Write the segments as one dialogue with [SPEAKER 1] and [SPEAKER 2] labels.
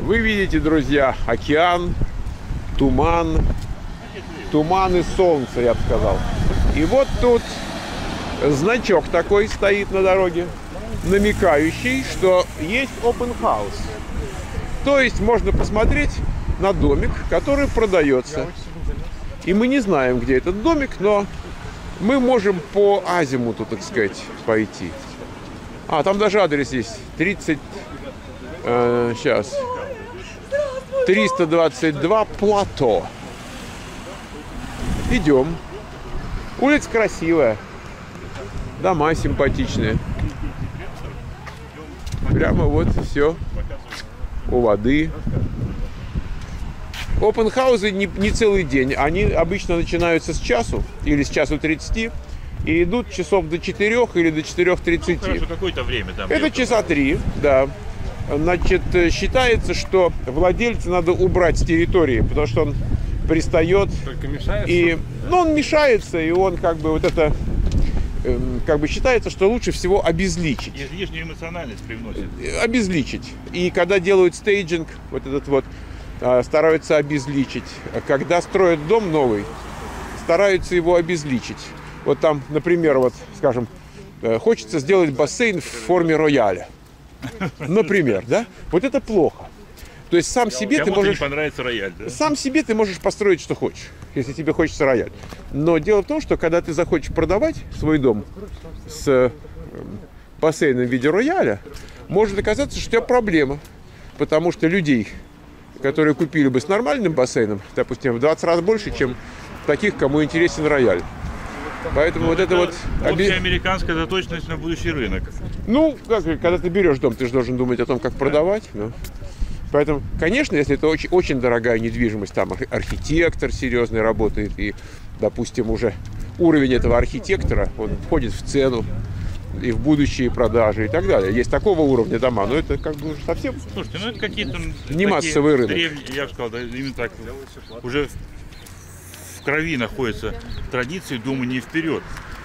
[SPEAKER 1] Вы видите, друзья, океан, туман, туман и солнце, я бы сказал. И вот тут значок такой стоит на дороге, намекающий, что есть open house. То есть можно посмотреть на домик, который продается. И мы не знаем, где этот домик, но мы можем по азимуту, так сказать, пойти. А, там даже адрес есть. 322 Плато. Идем. Улица красивая. Дома симпатичные. Прямо вот все у воды. Опенхаузы не целый день. Они обычно начинаются с часу или с часу 30 и идут часов до 4 или до 4:30.
[SPEAKER 2] Ну, хорошо, какое-то время там.
[SPEAKER 1] Это часа 3, да. Значит, считается, что владельца надо убрать с территории, потому что он пристает.
[SPEAKER 3] Только мешается?
[SPEAKER 1] И, ну, он мешается, и он как бы вот это... Как бы считается, что лучше всего обезличить.
[SPEAKER 2] Излишнюю эмоциональность привносит.
[SPEAKER 1] Обезличить. И когда делают стейджинг, вот этот вот, стараются обезличить. Когда строят дом новый, стараются его обезличить. Вот там, например, вот, скажем, хочется сделать бассейн в форме рояля. Например, да? Вот это плохо. То есть сам себе ты можешь...
[SPEAKER 2] не понравится рояль, да?
[SPEAKER 1] Сам себе ты можешь построить, что хочешь, если тебе хочется рояль. Но дело в том, что когда ты захочешь продавать свой дом с бассейном в виде рояля, может оказаться, что у тебя проблема. Потому что людей, которые купили бы с нормальным бассейном, допустим, в 20 раз больше, чем таких, кому интересен рояль. Поэтому вот это вот...
[SPEAKER 2] Общая американская заточенность на будущий рынок.
[SPEAKER 1] Ну, когда ты берешь дом, ты же должен думать о том, как продавать. Но... Поэтому, конечно, если это очень, очень дорогая недвижимость, там архитектор серьезный работает, и, допустим, уже уровень этого архитектора, он входит в цену и в будущие продажи и так далее. Есть такого уровня дома, но это как бы уже совсем...
[SPEAKER 2] Слушайте, ну это какие-то...
[SPEAKER 1] Не массовый рынок.
[SPEAKER 2] Я бы сказал, да, именно так, уже в крови находятся традиции думания вперед.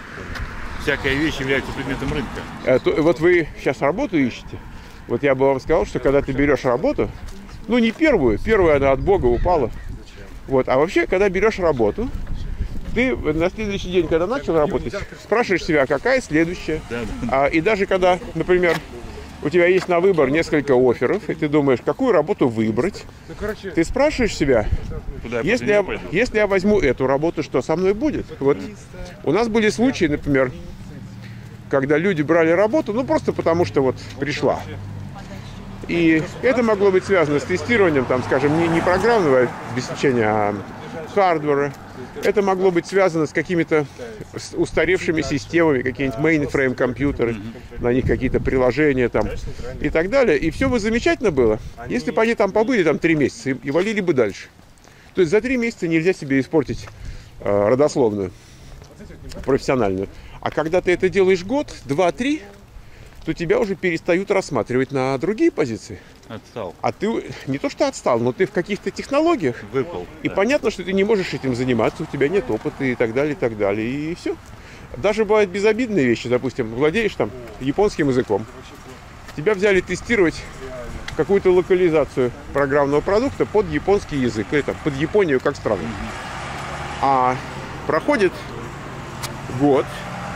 [SPEAKER 2] Всякая вещь является предметом рынка.
[SPEAKER 1] Вот вы сейчас работу ищете. Вот я бы вам сказал, что когда ты берешь работу, ну не первую она от Бога упала. Вот, а вообще, когда берешь работу, ты на следующий день, когда начал работать, спрашиваешь себя, какая следующая. И даже когда, например, у тебя есть на выбор несколько офферов, и ты думаешь, какую работу выбрать, ты спрашиваешь себя, если я возьму эту работу, что со мной будет? Вот у нас были случаи, например, когда люди брали работу, ну просто потому что вот пришла. И это могло быть связано с тестированием, там, скажем, не программного обеспечения, а хардвера. Это могло быть связано с какими-то устаревшими системами, какие-нибудь mainframe компьютеры, на них какие-то приложения там и так далее. И все бы замечательно было, если бы они там побыли там 3 месяца и валили бы дальше. То есть за 3 месяца нельзя себе испортить родословную, профессиональную. А когда ты это делаешь год, 2, 3, то тебя уже перестают рассматривать на другие позиции.
[SPEAKER 2] Отстал.
[SPEAKER 1] А ты не то что отстал, но ты в каких-то технологиях.
[SPEAKER 2] Выпал.
[SPEAKER 1] И да. Понятно, что ты не можешь этим заниматься, у тебя нет опыта и так далее, и все. Даже бывают безобидные вещи, допустим, владеешь там японским языком. Тебя взяли тестировать какую-то локализацию программного продукта под японский язык, или там, под Японию как страну. А проходит год,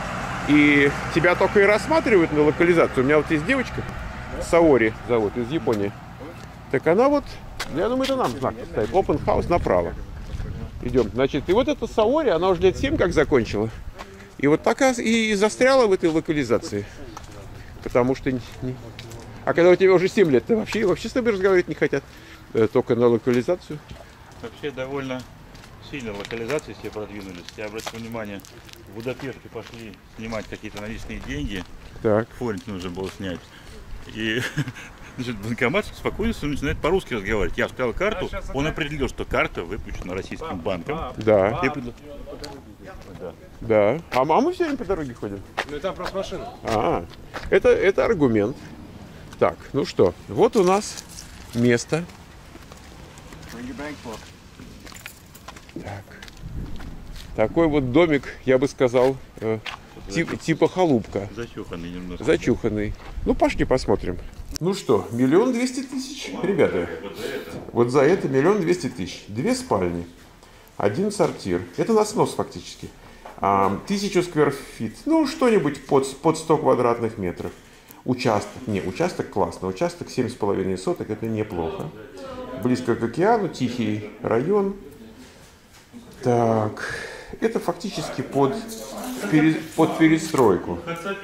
[SPEAKER 1] и тебя только и рассматривают на локализацию. У меня вот есть девочка, Саори зовут, из Японии. Так она вот, я думаю, это нам знак поставит. Open house направо. Идем. Значит, и вот эта Саори, она уже лет 7 как закончила. И вот так и застряла в этой локализации. Потому что... А когда у тебя уже 7 лет, ты вообще с тобой разговаривать не хотят. Только на локализацию.
[SPEAKER 2] Вообще довольно сильно локализации все продвинулись. Я обратил внимание, в Будапеште пошли снимать какие-то наличные деньги.
[SPEAKER 1] Так.
[SPEAKER 2] Форинт нужно было снять. И значит, банкомат спокойно начинает по-русски разговаривать. Я вставил карту, он определил, что карта выпущена российским банком.
[SPEAKER 1] Да.
[SPEAKER 2] Да.
[SPEAKER 1] Да. А мы все время по дороге ходим.
[SPEAKER 3] Ну там просто машина.
[SPEAKER 1] Это аргумент. Так, ну что, вот у нас место. Так. Такой вот домик, я бы сказал, типа халупка.
[SPEAKER 2] Зачуханный немножко.
[SPEAKER 1] Зачуханный. Ну, пошли посмотрим. Ну что, 1 200 000, ребята. Вот за это 1 200 000. 2 спальни, 1 сортир. Это на снос фактически. 1000 скверфит. Ну, что-нибудь под 100 квадратных метров. Участок. Не, участок классно. Участок 7,5 соток. Это неплохо. Близко к океану, тихий район. Так. Это фактически под перестройку.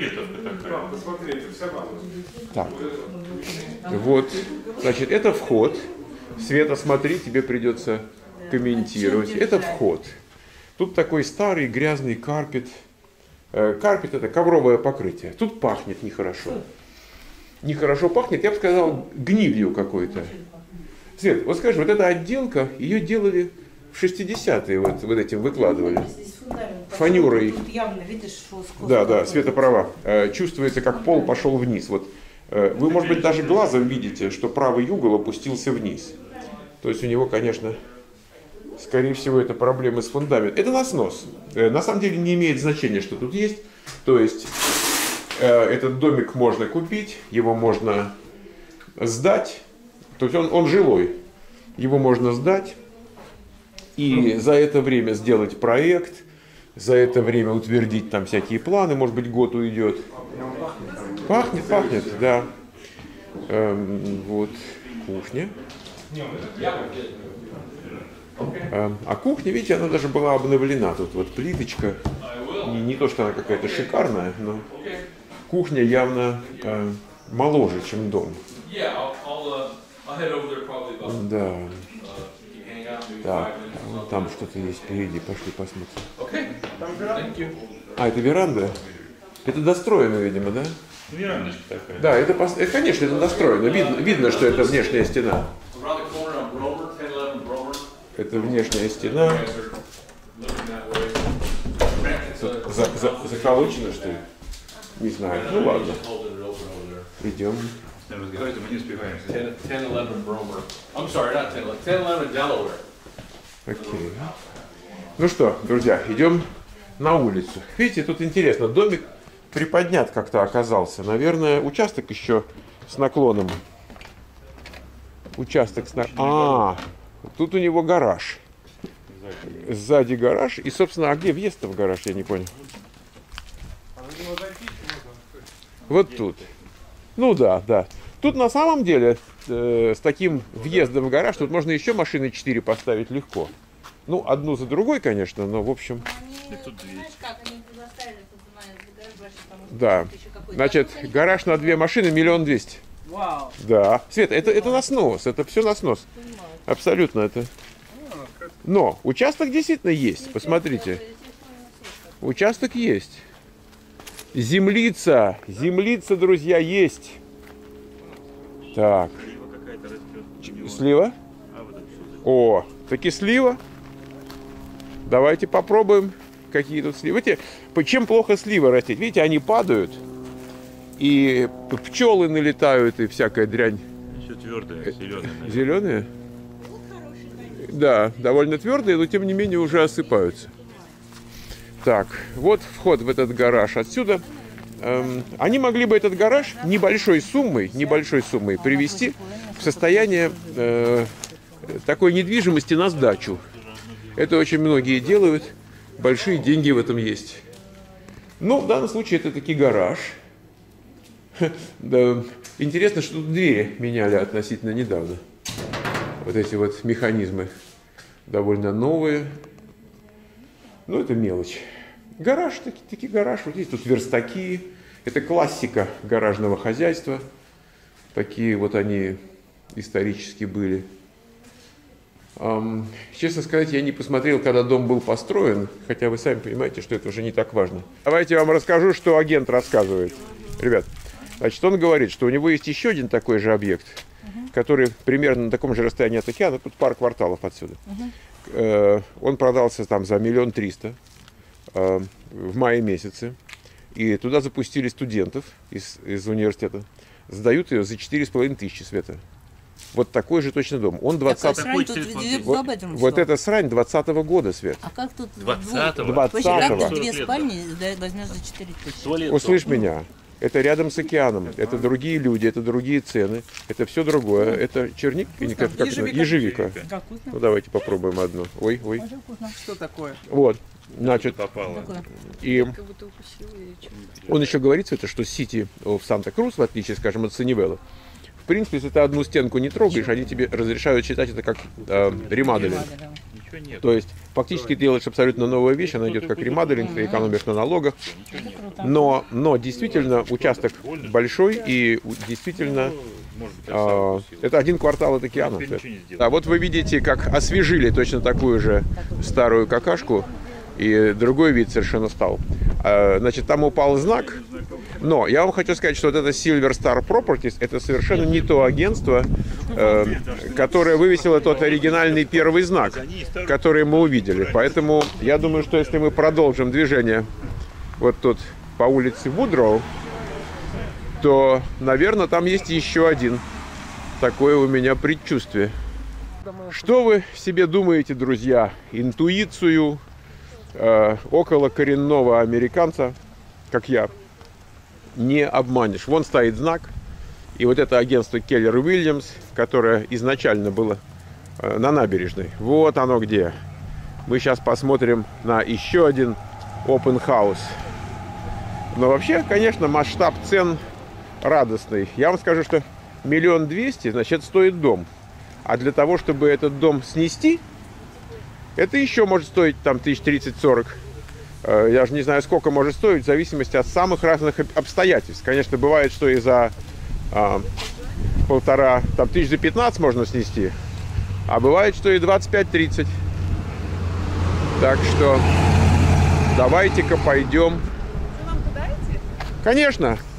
[SPEAKER 1] Так. Вот. Значит, это вход. Света, смотри, тебе придется комментировать. Это вход. Тут такой старый грязный карпет. Карпет — это ковровое покрытие. Тут пахнет нехорошо. Нехорошо пахнет, я бы сказал, гнилью какой-то. Свет, вот скажи, вот эта отделка, ее делали в 60-е, вот этим выкладывали. Фанерой.
[SPEAKER 3] Тут явно видишь, что
[SPEAKER 1] Да, Света права. Чувствуется, как пол пошел вниз. Вот. Вы, может быть, даже глазом видите, что правый угол опустился вниз. То есть у него, конечно, скорее всего, это проблемы с фундаментом. Это на снос. На самом деле не имеет значения, что тут есть. То есть этот домик можно купить, его можно сдать. То есть он жилой. Его можно сдать. И за это время сделать проект, за это время утвердить там всякие планы, может быть, год уйдет. Пахнет, да. Вот кухня. А кухня, видите, она даже была обновлена. Тут вот плиточка. Не то, что она какая-то шикарная, но кухня явно моложе, чем дом. Да. Так, вон там что-то есть впереди, пошли посмотрим. А, это веранда? Это достроено, видимо, да?
[SPEAKER 2] Верандочка такая.
[SPEAKER 1] Да, это конечно, это достроено. Видно, что это внешняя стена. Это внешняя стена. Заколочено, что ли? Не знаю. Ну ладно. Идем.
[SPEAKER 2] Разговаривать мы не успеваемся.
[SPEAKER 4] 1011 Bromer. I'm sorry, not 1011. 1011 Delaware.
[SPEAKER 1] Окей. Ну что, друзья, идем на улицу. Видите, тут интересно, домик приподнят как-то оказался. Наверное, участок еще с наклоном. Участок с наклоном. Тут у него гараж. Сзади гараж. И, собственно, а где въезд-то в гараж, я не понял. Вот тут. Ну да. Тут на самом деле с таким въездом в гараж, тут можно еще машины 4 поставить легко. Ну, одну за другой, конечно, но в общем... Да. Значит, гараж на 2 машины 1 200 000.
[SPEAKER 3] Вау.
[SPEAKER 1] Да. Света, это на снос, это все на снос. Абсолютно это. Но участок действительно есть, посмотрите. Участок есть. Землица, друзья, есть. Так. Слива? О, таки слива. Давайте попробуем, какие тут сливы. Видите, чем плохо сливы растить? Видите, они падают, и пчелы налетают, и всякая дрянь.
[SPEAKER 2] Еще твердые, зеленые.
[SPEAKER 1] Зеленые? Да, довольно твердые, но тем не менее уже осыпаются. Так, вот вход в этот гараж отсюда. Они могли бы этот гараж небольшой суммой привести в состояние такой недвижимости на сдачу. Это очень многие делают, большие деньги в этом есть. Ну, в данном случае это таки гараж. Да. Интересно, что тут двери меняли относительно недавно. Вот эти вот механизмы довольно новые. Ну, это мелочь. Гараж, таки гараж. Вот здесь тут верстаки. Это классика гаражного хозяйства. Такие вот они исторически были. Честно сказать, я не посмотрел, когда дом был построен, хотя вы сами понимаете, что это уже не так важно. Давайте я вам расскажу, что агент рассказывает. Ребят, значит, он говорит, что у него есть еще один такой же объект, который примерно на таком же расстоянии от океана, тут пару кварталов отсюда. Он продался там за 1 300 000 в мае месяце. И туда запустили студентов из университета. Сдают ее за 4500, Света. вот такой же точно дом. Он 20...
[SPEAKER 2] Такой
[SPEAKER 3] Тут
[SPEAKER 2] телефон.
[SPEAKER 3] везде
[SPEAKER 1] Вот,
[SPEAKER 3] об этом
[SPEAKER 1] вот
[SPEAKER 3] шло.
[SPEAKER 1] эта срань 20-го года, Свет.
[SPEAKER 3] А как тут
[SPEAKER 2] 20-го?
[SPEAKER 3] Вообще, как
[SPEAKER 1] 20-го.
[SPEAKER 3] тут 2
[SPEAKER 2] 40 лет,
[SPEAKER 3] спальни возьмешь за 4 тысячи?
[SPEAKER 2] Туалет.
[SPEAKER 1] Услышь меня. Это рядом с океаном. Это другие люди, это другие цены. Это все другое. Это черник? Или как это? Ежевика.
[SPEAKER 3] Как вкусно.
[SPEAKER 1] Ну давайте попробуем одну. Ой, ой.
[SPEAKER 3] Очень вкусно.
[SPEAKER 5] Что такое?
[SPEAKER 1] Вот. Значит,
[SPEAKER 2] Попало.
[SPEAKER 3] Такое.
[SPEAKER 1] и
[SPEAKER 5] Как будто укусила или что?
[SPEAKER 1] он еще говорит, это, что City of Santa Cruz, в отличие, скажем, от Саннивелла, в принципе, если ты одну стенку не трогаешь, они тебе разрешают считать это как ремоделинг.
[SPEAKER 2] Ничего нет.
[SPEAKER 1] То есть фактически делаешь абсолютно новую вещь, она идет как ремоделинг, ты экономишь на налогах. Но действительно участок большой и действительно
[SPEAKER 2] Может быть,
[SPEAKER 1] это 1 квартал от океана.
[SPEAKER 2] Теперь ничего не сделаешь.
[SPEAKER 1] А вот вы видите, как освежили точно такую же старую какашку, и другой вид совершенно стал. Значит, там упал знак, но я вам хочу сказать, что вот это Silver Star Properties, это совершенно не то агентство, которое вывесило тот оригинальный первый знак, который мы увидели. Поэтому я думаю, что если мы продолжим движение вот тут по улице Вудроу, то, наверное, там есть еще один. Такое у меня предчувствие. Что вы себе думаете, друзья? Интуицию около коренного американца, как я, не обманешь. Вон стоит знак. И вот это агентство Keller Williams, которое изначально было на набережной. Вот оно где. Мы сейчас посмотрим на еще один open house. Но вообще, конечно, масштаб цен радостный. Я вам скажу, что 1 200 000, значит, стоит дом. А для того, чтобы этот дом снести, это еще может стоить там 30-40. Я же не знаю, сколько может стоить, в зависимости от самых разных обстоятельств. Конечно, бывает, что и за полтора, там 15 можно снести. А бывает, что и 25-30. Так что давайте-ка пойдем.
[SPEAKER 5] Вы нам куда идти?
[SPEAKER 1] Конечно.